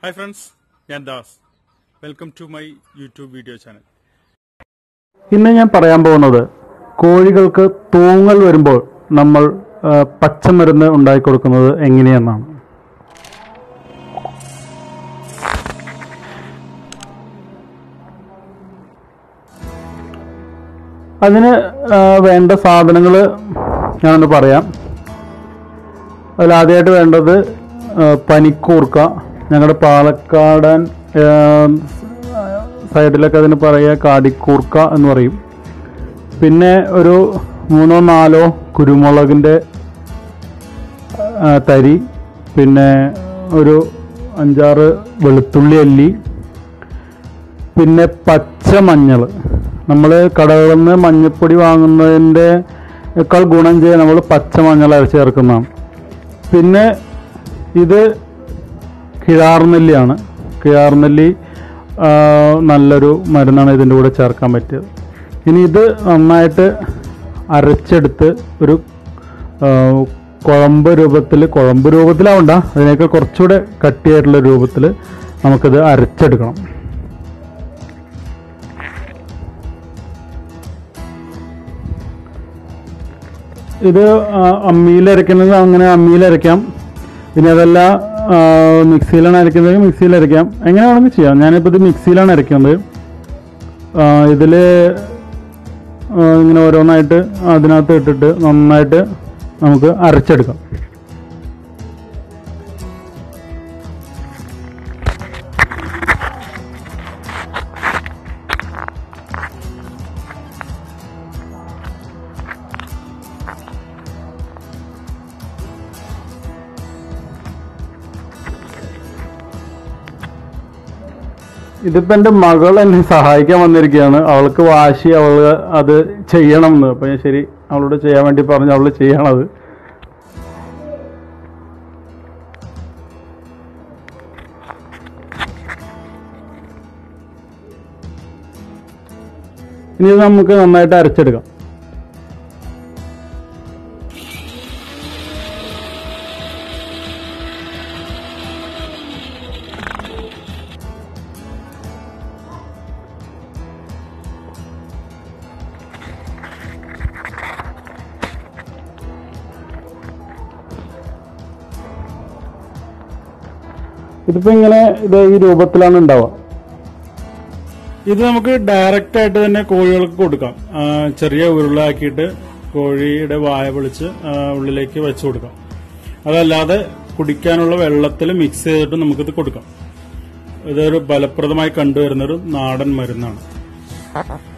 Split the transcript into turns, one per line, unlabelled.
Hi friends, ഞാൻ Das. Welcome to my YouTube video channel.
ഇന്ന് ഞാൻ പറയാൻ പോകുന്നത് കോഴികൾക്ക് തൂങ്ങൽ വരുമ്പോൾ നമ്മൾ പച്ചമരുന്ന് ഉണ്ടാക്കി കൊടുക്കുന്നത് എങ്ങനെയെന്നാണ്. അതിന് വേണ്ട സാധനങ്ങൾ ഞാനൊന്ന് പറയാം. അതിലാദ്യമായിട്ട് വേണ്ടത് പനിക്കൂർക്ക. ഞങ്ങളുടെ പാലക്കാടൻ സൈഡിലൊക്കെ അതിന് പറയുക കാടിക്കൂർക്ക എന്ന് പറയും. പിന്നെ ഒരു 3-4 കുരുമുളകിൻ്റെ തരി, പിന്നെ ഒരു 5-6 വെളുത്തുള്ളി അല്ലി, പിന്നെ പച്ചമഞ്ഞൾ. നമ്മൾ കടകളിൽ നിന്ന് മഞ്ഞൾപ്പൊടി വാങ്ങുന്നതിൻ്റെക്കാൾ ഗുണം ചെയ്യാൻ നമ്മൾ പച്ചമഞ്ഞൾ അരച്ച് ചേർക്കുന്നതാണ്. പിന്നെ ഇത് കിഴാർനെല്ലിയാണ്. കിഴാർനെല്ലി നല്ലൊരു മരുന്നാണ് ഇതിൻ്റെ കൂടെ ചേർക്കാൻ പറ്റിയത്. ഇനി ഇത് നന്നായിട്ട് അരച്ചെടുത്ത് ഒരു കുഴമ്പ് രൂപത്തിലാവണ്ട, അതിനേക്കാൾ കുറച്ചുകൂടെ കട്ടിയായിട്ടുള്ള രൂപത്തിൽ നമുക്കിത് അരച്ചെടുക്കണം. ഇത് അമ്മിയിലരയ്ക്കുന്നത് അങ്ങനെ അമ്മിയിലരയ്ക്കാം. പിന്നെ അതല്ല മിക്സിയിലാണ് അരയ്ക്കുന്നത്, മിക്സിയിലരയ്ക്കാം. എങ്ങനെ വേണമെങ്കിൽ ചെയ്യാം. ഞാനിപ്പോൾ ഇത് മിക്സിയിലാണ് അരയ്ക്കുന്നത്. ഇതിൽ ഇങ്ങനെ ഓരോന്നായിട്ട് അതിനകത്ത് ഇട്ടിട്ട് നന്നായിട്ട് നമുക്ക് അരച്ചെടുക്കാം. ഇതിപ്പോൾ എൻ്റെ മകൾ എന്നെ സഹായിക്കാൻ വന്നിരിക്കുകയാണ്. അവൾക്ക് വാശി, അവൾ അത് ചെയ്യണം എന്ന്. അപ്പം ഞാൻ ശരി അവളോട് ചെയ്യാൻ വേണ്ടി പറഞ്ഞു. അവൾ ചെയ്യണത്. ഇനി നമുക്ക് നന്നായിട്ട് അരച്ചെടുക്കാം. ഇതിപ്പോൾ ഇങ്ങനെ ഈ രൂപത്തിലാണ് ഉണ്ടാവുക.
ഇത് നമുക്ക് ഡയറക്റ്റ് ആയിട്ട് തന്നെ കോഴികൾക്ക് കൊടുക്കാം. ചെറിയ ഉരുളാക്കിയിട്ട് കോഴിയുടെ വായ പൊളിച്ച് ഉള്ളിലേക്ക് വെച്ചു കൊടുക്കാം. അതല്ലാതെ കുടിക്കാനുള്ള വെള്ളത്തിൽ മിക്സ് ചെയ്തിട്ട് നമുക്കിത് കൊടുക്കാം. ഇതൊരു ഫലപ്രദമായി കണ്ടുവരുന്നൊരു നാടൻ മരുന്നാണ്.